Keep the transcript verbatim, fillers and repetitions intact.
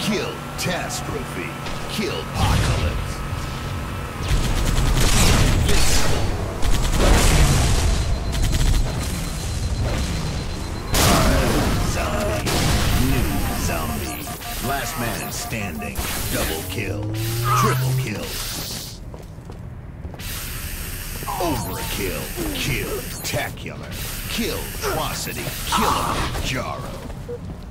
Kill Catastrophe. Kill Apocalypse. Zombie. New zombie. Last man standing. Double kill. Triple kill. Overkill. Kill Tacular. Kill Atrocity. Kill Jaro.